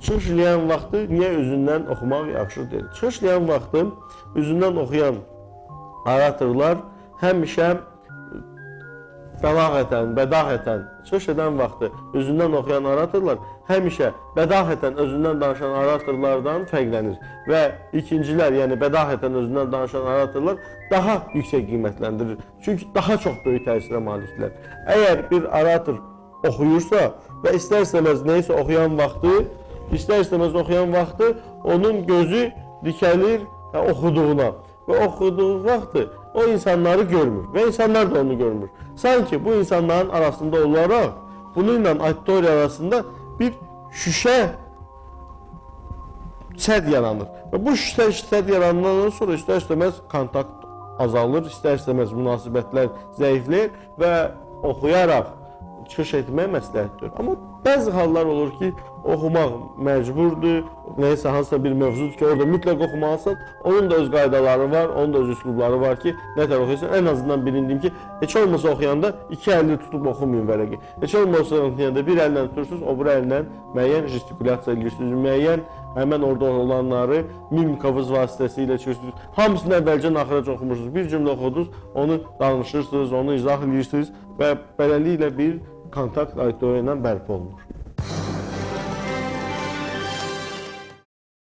Çıxış eləyən vaxtı niyə üzündən oxumaq yaxşı deyil? Çıxış eləyən vaxtı üzündən oxuyan oratorlar həmişə bədahətən çıxış edən vaxtı özündən oxuyan oratorlar həmişə bədahətən özündən danışan oratorlardan fərqlənir və ikincilər, yəni bədahətən özündən danışan oratorlar daha yüksək qiymətləndirir. Çünki daha çox böyük təsirə malikdirlər. Əgər bir orator oxuyursa və istər-istəməz neysə oxuyan vaxtı onun gözü dikəlir oxuduğuna və oxuduğu vaxtı o insanları görmür və insanlar da onu görmür. Sanki bu insanların arasında olaraq bununla auditoriya arasında bir şüşə sədd yaranır. Və bu şüşə sədd yaranandan sonra istər-istəməz kontakt azalır, istər-istəməz münasibətlər zəifləyir və oxuyaraq çıxış etmək məsləhətdir. Amma bəzi hallar olur ki, oxumaq məcburdur, neysə hansısa bir mövzudur ki, orada mütləq oxumalısan, onun da öz qaydaları var, onun da öz üslubları var ki, nətər oxuyursan, ən azından bilindiyim ki, heç olmasa oxuyanda iki əlini tutub oxumayın vərəqi. Heç olmasa oxuyanda bir əllə tutursunuz, o bir əllə müəyyən gestikulyasiya edirsiniz, müəyyən həmən orada olanları mimikavız vasitəsilə çözürsünüz. Hamısını əvvəlcə axırac oxumursunuz, bir cümlə oxudunuz, onu danışırsınız, onu izah edirsiniz və beləliklə bir kontakt auditoriya ilə bərpa olunur.